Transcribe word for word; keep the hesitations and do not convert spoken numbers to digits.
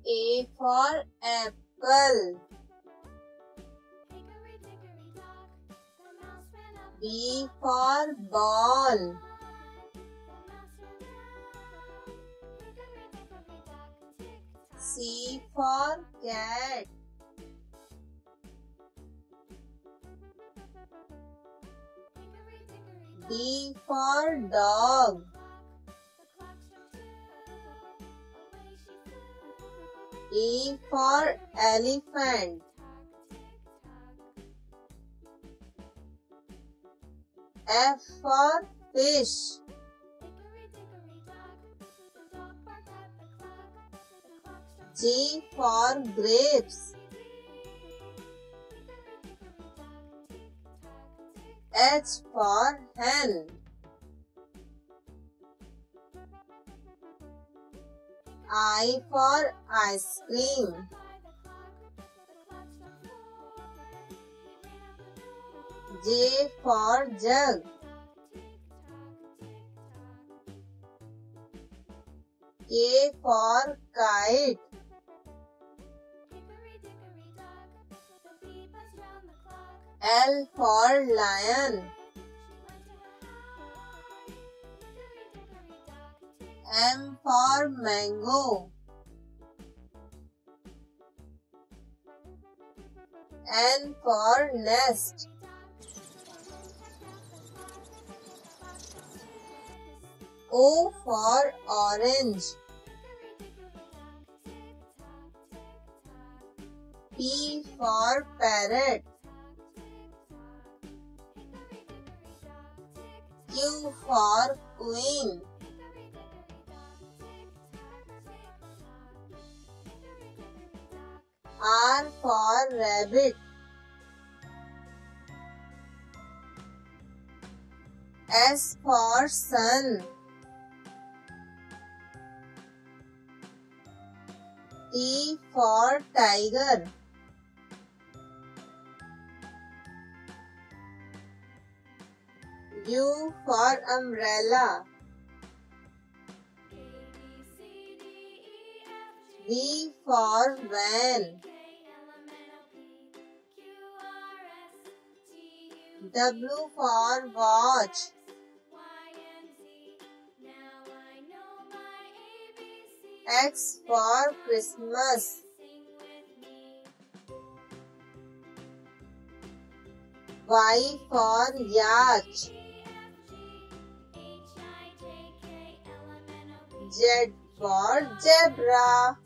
A for apple. B for ball. C for cat. D for dog. E for elephant. F for fish. G for grapes. H for hen. I for ice cream. J for jug. K for kite. L for lion. M for mango. N for nest. O for orange. P for parrot. Q for queen. R for rabbit. S for sun. T for tiger. U for umbrella. V for van. W for watch. X for Christmas. Y for yacht. Z for zebra.